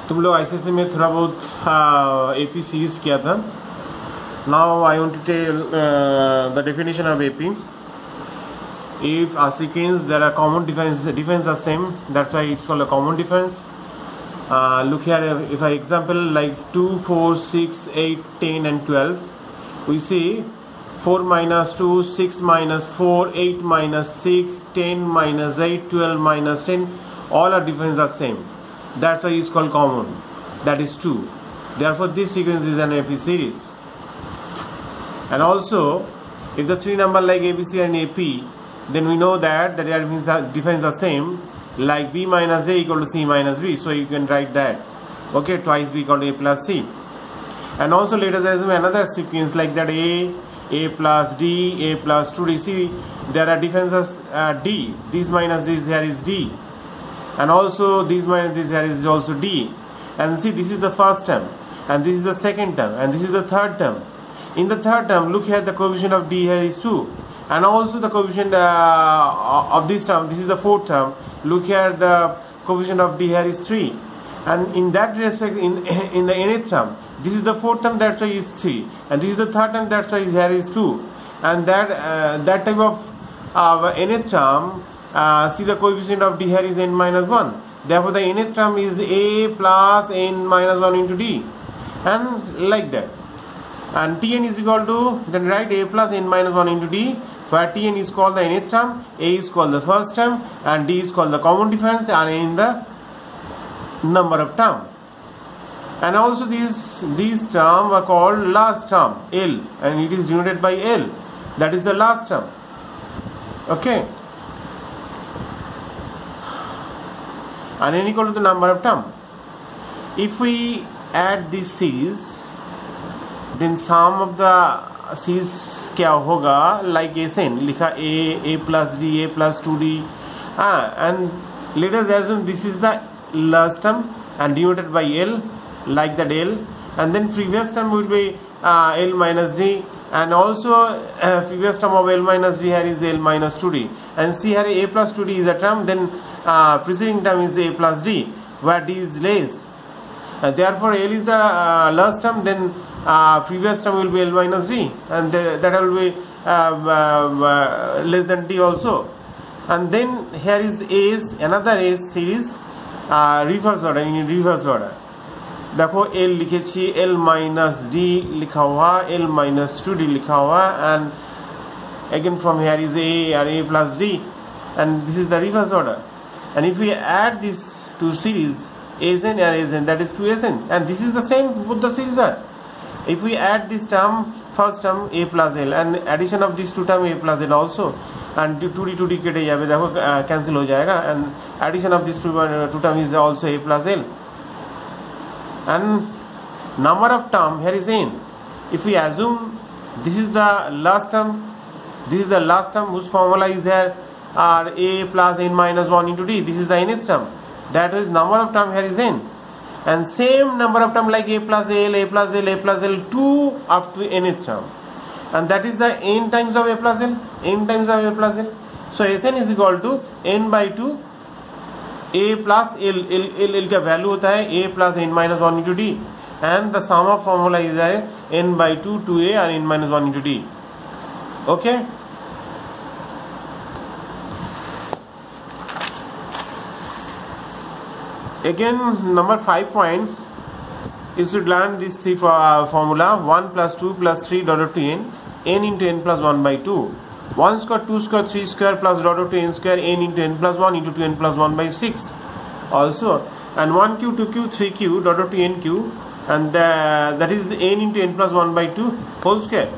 तुम लोग आईसीएसई में थोड़ा बहुत एपी सीरीज किया था. Now I want to tell the definition of AP. If a sequence there are common difference are same, that's why it's called a common difference. Look here, if I example like 2, 4, 6, 8, 10 and 12, we see 4 minus 2, 6 minus 4, 8 minus 6, 10 minus 8, 12 minus 10, all are difference are same. That's why it's called common. That is true. Therefore this sequence is an AP series. And also if the three number like ABC and AP, then we know that their difference are same, like B minus A equal to C minus B, so you can write that, okay, twice B equal to A plus C. And also let us assume another sequence like that, A plus D, A plus 2D. See, there are differences D, this minus this here is D, and also this minus this here is also D. And see, this is the first term, and this is the second term, and this is the third term. In the third term, look here, the coefficient of D here is 2, and also the coefficient of this term, this is the fourth term, look here, the coefficient of D here is 3, and in that respect, in the nth term, this is the fourth term, that's why it's 3, and this is the third term, that's why here is 2, and that type of nth term, see the coefficient of D here is n minus 1, therefore the nth term is A plus n minus 1 into D, and like that. And Tn is equal to, then write A plus n minus 1 into D, where Tn is called the nth term, A is called the first term, and D is called the common difference, and in the number of term. And also these terms are called last term, L, and it is denoted by L, that is the last term, okay. And n equal to the number of term. If we add this series, then sum of the series क्या होगा, like Sn लिखा A plus D, A plus 2D, and let us assume this is the last term and denoted by L, like that L, and then previous term will be L minus D, and also previous term of L minus D here is L minus 2D, and see here A plus 2D is a term, then preceding term is A plus D, where D is less, therefore L is the last term, then previous term will be L minus D, and that will be less than D also. And then here is A's, another A's series, reverse order, in reverse order. देखो L लिखे छी, L minus D लिखा हुआ, L minus 2D लिखा हुआ, and again from here is A or A plus D, and this is the reverse order. And if we add these two series, Sn or Sn, that is 2Sn, and this is the same, both the series are. If we add this term, first term A plus L, and addition of these two term A plus L also, and 2D कटे जाए, देखो cancel हो जाएगा, and addition of these two term is also A plus L, and number of term here is n. If we assume this is the last term, this is the last term whose formula is here are A plus n minus 1 into D, this is the nth term, that is number of term here is n. And same number of term like A plus L, A plus L, A plus L, 2 up to nth term, and that is the n times of A plus L, n times of A plus L. So Sn is equal to n by 2 A plus L का value होता है A plus n minus 1 into D, and the sum of formula is n by 2 2A or n minus 1 into D, okay. Again, number 5 point, you should learn this three formula, 1 plus 2 plus 3 dot to n into n plus 1 by 2, 1 square, 2 square, 3 square plus dot to n square, n into n plus 1 into 2n plus 1 by 6 also, and 1q, 2q, 3q dot to nq, and that is n into n plus 1 by 2 whole square.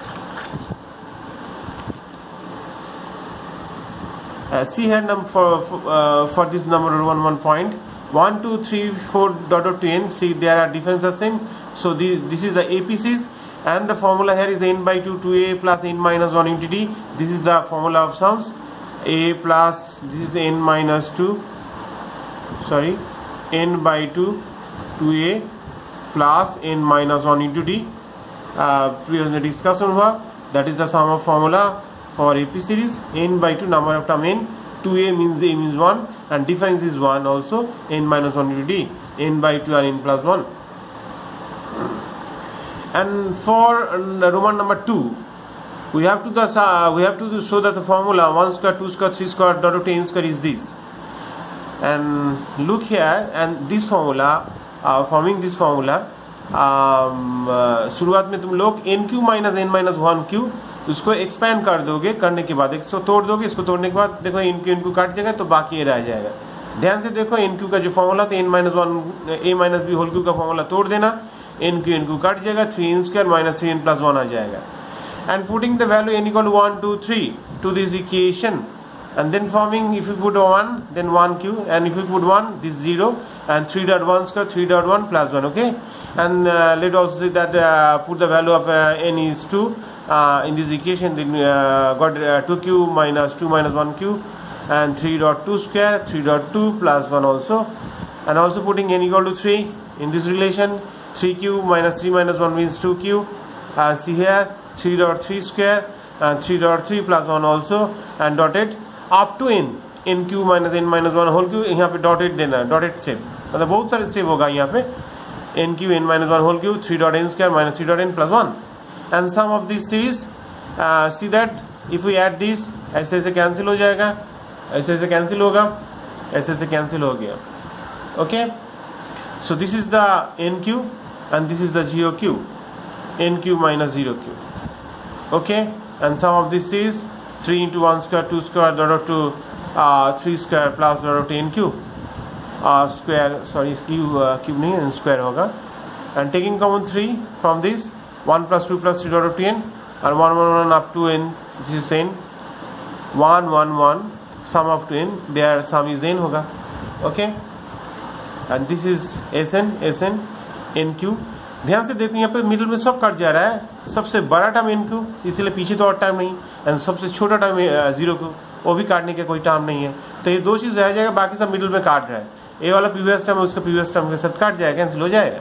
See here for this number 1 point, 1 2 3 4 dot to n, see there are differences same, so this is the AP series, and the formula here is n by 2 2A plus n minus 1 into D, this is the formula of sums, A plus, this is n minus 2, sorry, n by 2 2A plus n minus 1 into D, previous discussion हुआ, that is the sum of formula for AP series, n by 2 number of term n, 2A means A means 1, and difference is 1 also, n minus 1 into d, n by 2 and n plus 1. And for Roman number 2, we have to show that the formula 1 square, 2 square, 3 square, dot to n square is this. And look here, and this formula, forming this formula, शुरुआत में तुम लोग n cube minus n minus 1 cube उसको expand कर दोगे, करने के बाद इसको तोड़ दोगे, इसको तोड़ने के बाद देखो n क्यू काट जाएगा तो बाकी ये रह जाएगा। ध्यान से देखो n क्यू का जो फॉर्मूला था n minus 1 a minus b whole cube का फॉर्मूला तोड़ देना, n क्यू काट जाएगा, 3n square minus 3n plus 1 आ जाएगा। And putting the value n equal 1 2 3 to this equation, and then forming, if you put 1 then 1q, and if you put 1 this 0, and 3.1 square 3.1 plus 1. Okay, and let also say that put the value of n is 2 in this equation, then got 2q minus 2 minus 1q, and 3.2 square 3.2 plus 1 also, and also putting n equal to 3 in this relation, 3q minus 3 minus 1 means 2q. See here 3.3 square and 3.3 plus 1 also, and dotted up to n cube minus n minus 1 whole cube, यहाँ पे dotted देना है, dotted step, मतलब बहुत सारे step होगा यहाँ पे, n cube n minus 1 whole cube 3 dot n square minus 3 dot n plus 1, and sum of this series, see that if we add this, ऐसे ऐसे कैंसिल हो जाएगा, ऐसे ऐसे कैंसिल होगा, ऐसे ऐसे कैंसिल हो गया। Okay, so this is the n cube and this is the 0q, n cube minus 0q। Okay, and sum of this series 3 into 1 square 2 square dot to 3 square plus dot to n cube square, sorry cube नहीं n square होगा, and taking common 3 from this, 1 plus 2 plus 3 dot to n, and 1 1 1 up to n, this is n, 1 1 1 sum up to n, there sum is n होगा। okay, and this is sn n cube। ध्यान से देखो यहाँ पे middle में सब cut जा रहा है, सबसे बड़ा टर्म n क्यू, इसीलिए पीछे तो और टर्म नहीं, एंड सबसे छोटा टर्म 0q, वो भी काटने का कोई टर्म नहीं है, तो ये दो चीज़ रह जाएगा, बाकी सब मिडिल में काट रहा है, ए वाला प्रीवियस टर्म उसका प्रीवियस टर्म के साथ काट जाएगा, कैंसिल हो जाएगा।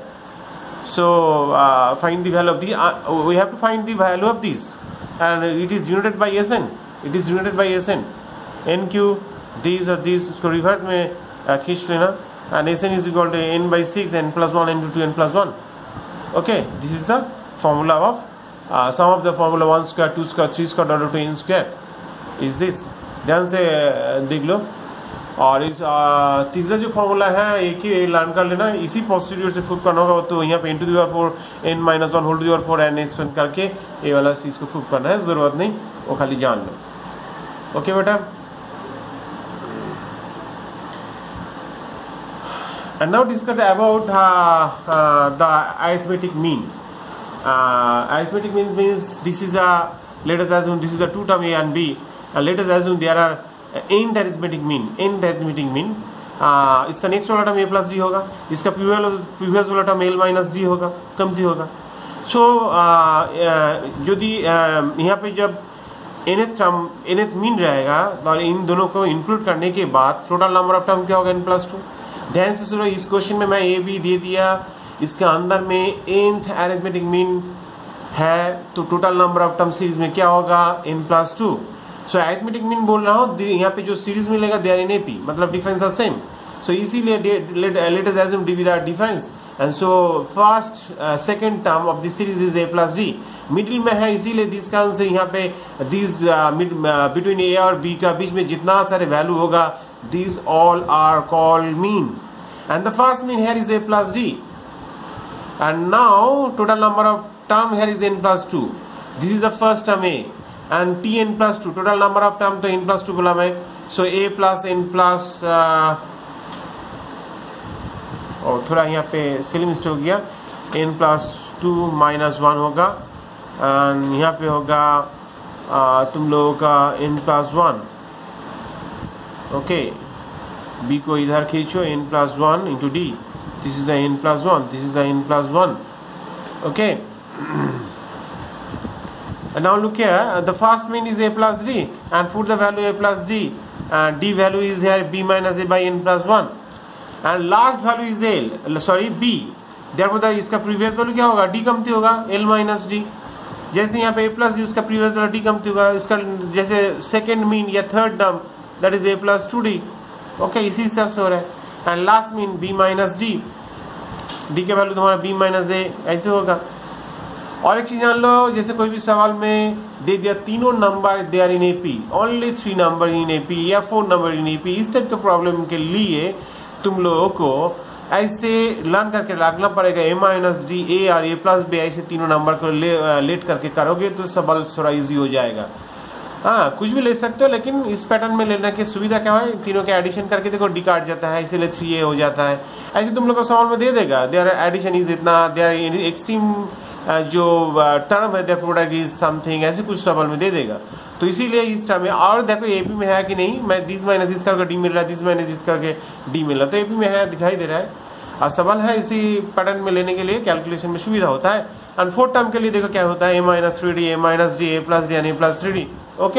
So find the value of the, we have to find the value of this, and it is denoted by sn, it is denoted by sn, n cube this और this, उसको reverse में खींच लेना, and sn is equal to n by 6 n plus 1 n to n plus 1। okay, this is the formula of sum of the formula 1 square 2 square 3 square dot to n square is this। ध्यान से देख लो, और इस तीसरा जो formula है एक ही learn कर लेना, इसी प्रोसीड्यूर से प्रूफ करना होगा, तो यहाँ पे n to the power 4 n minus 1 whole to the power 4 n expand करके ये वाला चीज़ को प्रूफ करना है, ज़रूरत नहीं, वो खाली जान लो। ओके बेटा, and now discuss about the arithmetic mean. Arithmetic means this is a, let us assume this is a two term a and b, and let us assume there are nth arithmetic mean, इसका next वाला term a plus d होगा, इसका previous वाला term l minus d होगा, कम d होगा। सो यदि यहाँ पे जब nth मीन रहेगा, और इन दोनों को इंक्लूड करने के बाद टोटल नंबर ऑफ टर्म क्या होगा, n प्लस 2। ध्यान से सुनो, इस क्वेश्चन में मैं ए भी दे दिया, इसके अंदर में nth अरिथमेटिक मीन है, तो total number of term series में क्या होगा, n प्लस 2। सो अरिथमेटिक मीन बोल रहा हूँ, यहाँ पे जो सीरीज मिलेगा दे आर इन एपी, मतलब डिफरेंस आर सेम, सो इसीलिए let us assume d with that difference, and so first second term of this series is a plus d, middle में है, इसीलिए दिस कारण से यहाँ पे दिस बिटवीन a और b का बीच में जितना सारे वैल्यू होगा, these all are called mean, and the first mean here is a plus d, and now total number of term here is n plus 2, this is the first term a, and tn plus 2, total number of term तो n plus 2 बोला मैं, so a plus n plus और थोड़ा यहाँ पे silly mistake हो गया, n plus 2 minus 1 होगा, and यहाँ पे होगा तुम लोगों का n plus 1। ओके, b को इधर खींचो, n plus 1 into d, this is the n plus 1, this is the n plus 1। Okay, now look here, the first mean is a plus d, and put the value a plus d, and d value is here b minus a by n plus 1, and last value is l, sorry b, therefore इसका previous value क्या होगा, d कमती होगा, l minus d, जैसे यहाँ पे a plus d, उसका previous value d कमती होगा, इसका जैसे सेकेंड मीन या third term that is a plus 2d, okay, इसी हिसाब से हो रहा है। And last mean b minus d, d का वैल्यू तुम्हारा b माइनस ए, ऐसे होगा। और एक चीज जान लो, जैसे कोई भी सवाल में दे दिया तीनों number they are in AP, only 3 number in AP या 4 नंबर इन एपी, इस टाइप के प्रॉब्लम के लिए तुम लोगों को ऐसे लर्न करके रखना पड़ेगा। ए माइनस डी, ए और ए प्लस बी, ऐसे तीनों नंबर को लेट करके करोगे तो सवाल थोड़ा इजी हो जाएगा। हाँ, कुछ भी ले सकते हो, लेकिन इस पैटर्न में लेने की सुविधा क्या है, तीनों के एडिशन करके देखो डी काट जाता है, इसीलिए 3a हो जाता है। ऐसे तुम लोग को सवाल में दे देगा, देयर एडिशन इज इतना, देयर एक्सट्रीम जो टर्म है देयर प्रोडक्ट इज समथिंग, ऐसे कुछ सवाल में दे देगा। तो इसीलिए इस टर्म में, और देखो एपी में है कि नहीं, मैं दिस माइनस दिस करके डी मिल रहा है, दिस माइनस दिस करके डी मिल रहा है, तो एपी में है, दिखाई दे रहा है। और सवाल है इसी पैटर्न में लेने के लिए कैलकुलेशन में सुविधा होता है। एंड फोर्थ टर्म के लिए देखो क्या होता है, a minus 3d, a minus d, a plus d and a plus 3d। Okay,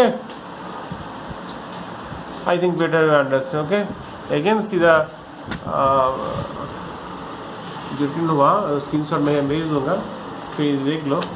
I think better understand. Okay, again सीधा जो प्रिंट हुआ स्क्रीनशॉट में भेज दूंगा, फिर देख लो।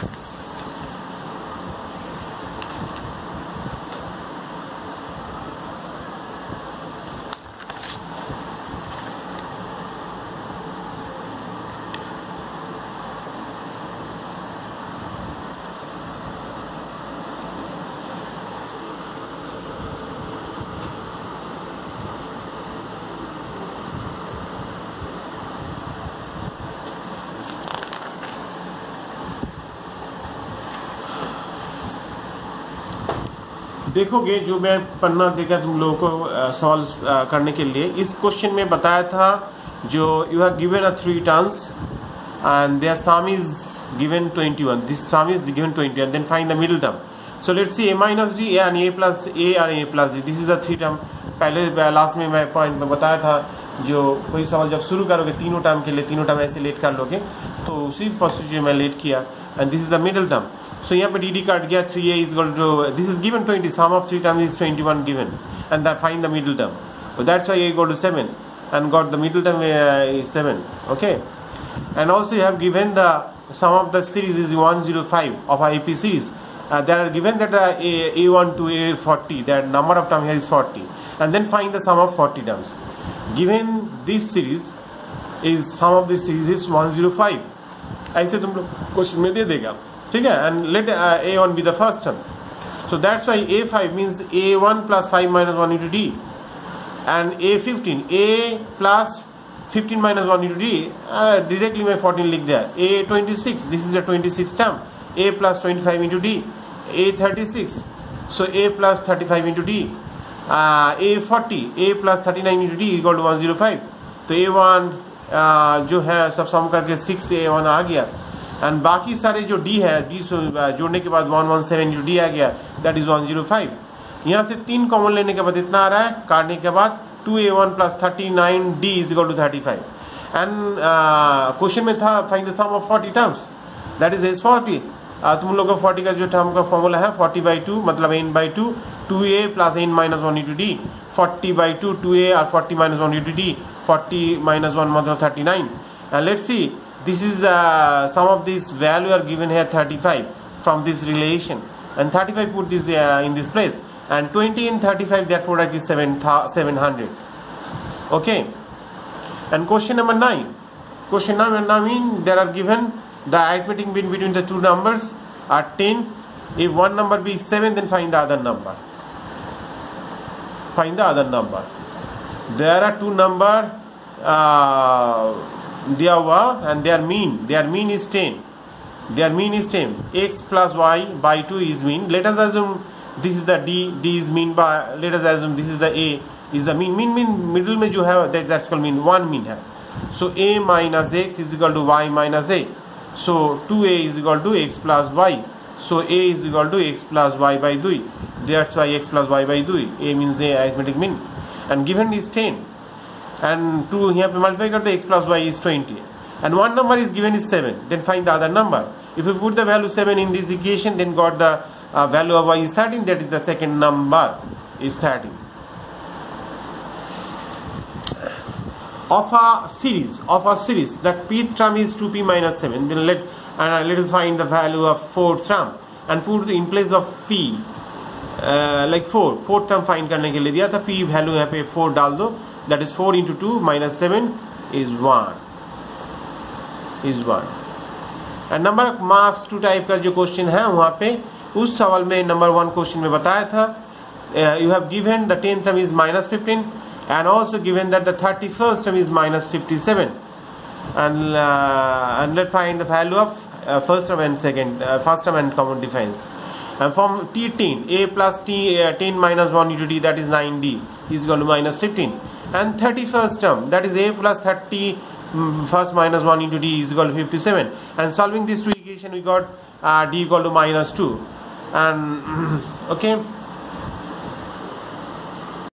देखोगे जो मैं पन्ना देखा तुम लोगों को सॉल्व करने के लिए, इस क्वेश्चन में बताया था जो you have given a 3 terms and their sum is given 21, this sum is given 21, then find the middle term. So let's see a minus d and a plus a और a plus d, this is the 3 term. पहले लास्ट में मैं point में बताया था, जो कोई सवाल जब शुरू करोगे तीनों टर्म के लिए, तीनों टर्म ऐसे लेट कर लोगे, तो उसी प्रोसीजर में लेट किया। And this is the middle term. So यहाँ पे डी काट गया, 3a is equal to, this is given 20, sum of 3 terms is 21 given, and then find the middle term. So that's why a equal to 7, and got the middle term is 7. Okay, and also you have given the sum of the series is 105 of our AP series. There are given that a1 to a40, that number of term here is 40, and then find the sum of 40 terms. Given this series is sum of this series is 105. ऐसे तुम लोग question में दे देगा, ठीक है। And let a1 be the first term, so that's why a5 means a1 plus 5 minus 1 into d, and a15 a plus 15 minus 1 into d, directly मैं 14 लिख दिया। a26, this is the 26 term, a plus 25 into d, a36, so a plus 35 into d, a40, a plus 39 into d equal to 105। तो a1 जो है सब सम करके 6a1 आ गया, and बाकी सारे जो डी है, डी जोड़ने के बाद 117 जो डी आ गया, दैट इज 105। यहाँ से 3 कॉमन लेने के बाद इतना आ रहा है, काटने के बाद 2a1 plus 39d is equal to 35। And question में था find the sum of 40 terms, that is S40। तुम लोग को 40 का जो टर्म का फॉर्मूला है 40/2 मतलब n/2, 2a plus n minus 1 into d, 40/2 2a और 40 माइनस 1 इंटू डी, 40 माइनस 1 मतलब 39। And let's see, this is some of this value are given here 35 from this relation, and 35 put this in this place, and 20 and 35 their product is 700. Okay, and question number 9. Question number 9 there are given the arithmetic mean between the two numbers are 10. If one number be 7, then find the other number. Find the other number. There are two number दिया हुआ, and their mean is 10. Their mean is 10. X plus y by 2 is mean. Let us assume this is the d is mean by, let us assume this is the a is the mean. Mean middle में जो है that's called mean, one mean है. So a minus x is equal to y minus a. So 2a is equal to x plus y. So a is equal to x plus y by 2. That's why x plus y by 2. A means a arithmetic mean, and given is 10. And 2 here पे multiply करते x plus y is 20, and one number is given is 7, then find the other number. If you put the value 7 in this equation, then got the value of y is 13, that is the second number is 13. Of a series that pth term is 2p minus 7, then let us find the value of fourth term and put in place of phi like 4 term find करने के लिए दिया था, p value यहाँ पे 4 डाल दो, that is 4 into 2 minus 7 is 1 and number of marks 2 type का जो क्वेश्चन है वहाँ पे उस सवाल में नंबर 1 क्वेश्चन में बताया था, you have given the 10th term is minus 15 and also given that the 31st term is minus 57 and let's find the value of first term and first term and common difference. And from T10 a plus t 10 minus 1 into d, that is 9d is equal to minus 15, and 31st term, that is a plus 30 first minus 1 into d is equal to 57, and solving these two equation we got d equal to minus 2 and okay.